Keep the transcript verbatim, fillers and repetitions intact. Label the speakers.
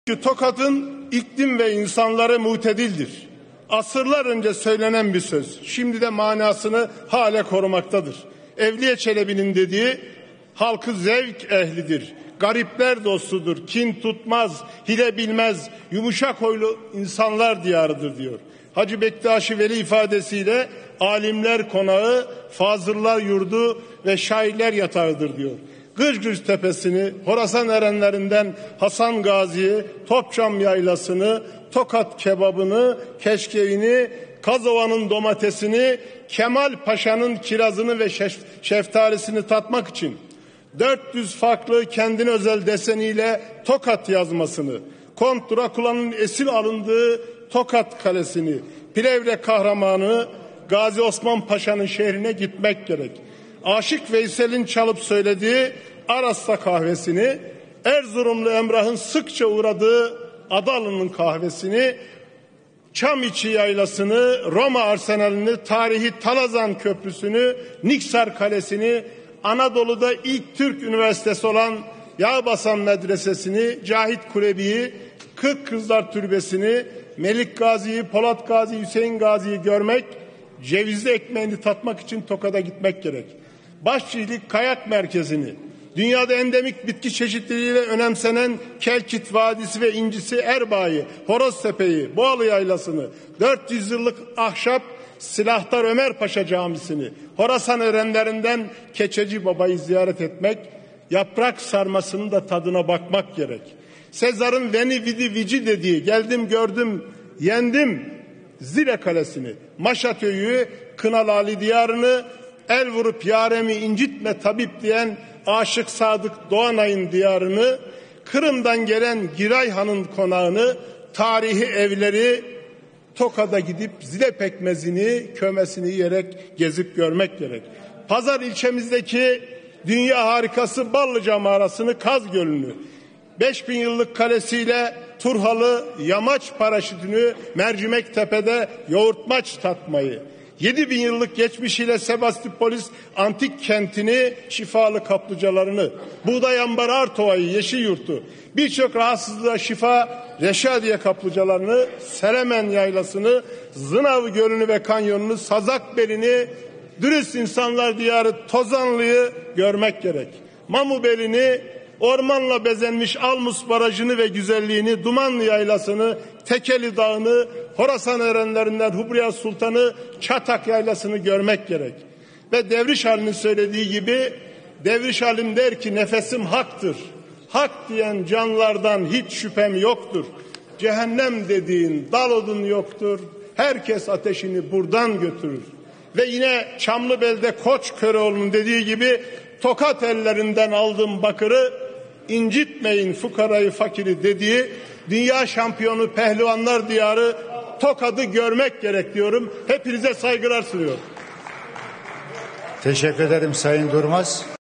Speaker 1: Tokat'ın iklim ve insanları mutedildir. Asırlar önce söylenen bir söz. Şimdi de manasını hala korumaktadır. Evliya Çelebi'nin dediği halkı zevk ehlidir. Garipler dostudur. Kin tutmaz, hile bilmez, yumuşak huylu insanlar diyarıdır diyor. Hacı Bektaş-ı Veli ifadesiyle alimler konağı, fazıllar yurdu ve şairler yatağıdır diyor. Gıcgıç Tepesi'ni, Horasan erenlerinden Hasan Gazi'yi, Topçam Yaylası'nı, Tokat kebabını, keşkeğini, Kazova'nın domatesini, Kemal Paşa'nın kirazını ve şef, şeftalisini tatmak için dört yüz farklı kendine özel deseniyle Tokat yazmasını, Kont Drakula'nın esir alındığı Tokat Kalesi'ni, Plevne kahramanı Gazi Osman Paşa'nın şehrine gitmek gerek. Aşık Veysel'in çalıp söylediği Aras'ta kahvesini, Erzurumlu Emrah'ın sıkça uğradığı Adalı'nın kahvesini, Çamiçi Yaylası'nı, Roma Arsenal'ini, tarihi Talazan Köprüsü'nü, Niksar Kalesi'ni, Anadolu'da ilk Türk üniversitesi olan Yağbasan Medresesi'ni, Cahit Kulebi'yi, Kırk Kızlar Türbesi'ni, Melik Gazi'yi, Polat Gazi, Hüseyin Gazi'yi görmek, cevizli ekmeğini tatmak için Tokat'a gitmek gerek. Başçilik Kayak Merkezi'ni, dünyada endemik bitki çeşitliliğiyle önemsenen Kelkit Vadisi ve incisi Erbaa'yı, Horoztepe'yi, Boğalı Yaylası'nı, dört yüz yıllık ahşap Silahtar Ömer Paşa Camisi'ni, Horasan erenlerinden Keçeci Baba'yı ziyaret etmek, yaprak sarmasının da tadına bakmak gerek. Sezar'ın Veni Vidi Vici dediği geldim gördüm yendim Zile Kalesi'ni, Maşatöy'ü, Kınalı Ali Diyarı'nı, el vurup yaremi incitme tabip diyen Aşık Sadık Doğanay'ın diyarını, Kırım'dan gelen Giray Han'ın konağını, tarihi evleri, Tokat'a gidip zile pekmezini, kömesini yiyerek gezip görmek gerek. Pazar ilçemizdeki dünya harikası Ballıca Mağarası'nı, Kaz Gölü'nü, beş bin yıllık kalesiyle Turhalı Yamaç Paraşütünü, Mercimek Tepe'de yoğurtmaç tatmayı, yedi bin yıllık geçmişiyle Sebastipolis antik kentini, şifalı kaplıcalarını, Buğday Ambarı Artova'yı, Yeşilyurt'u, birçok rahatsızlığa şifa Reşadiye kaplıcalarını, Selemen Yaylası'nı, Zınav Gölü'nü ve kanyonunu, Sazakbeli'ni, dürüst insanlar diyarı Tozanlı'yı görmek gerek. Mamubeli'ni, ormanla bezenmiş Almus Barajı'nı ve güzelliğini, Dumanlı Yaylası'nı, Tekeli Dağı'nı, Horasan erenlerinden Hubriya Sultan'ı, Çatak Yaylası'nı görmek gerek. Ve Devriş Ali'nin söylediği gibi, Devriş Ali'm der ki nefesim haktır. Hak diyen canlardan hiç şüphem yoktur. Cehennem dediğin dal odun yoktur. Herkes ateşini buradan götürür. Ve yine Çamlıbel'de Koç Köroğlu'nun dediği gibi, Tokat ellerinden aldım bakırı, incitmeyin fukarayı fakiri dediği dünya şampiyonu pehlivanlar diyarı Tokat'ı görmek gerek diyorum. Hepinize saygılar sunuyorum.
Speaker 2: Teşekkür ederim Sayın Durmaz.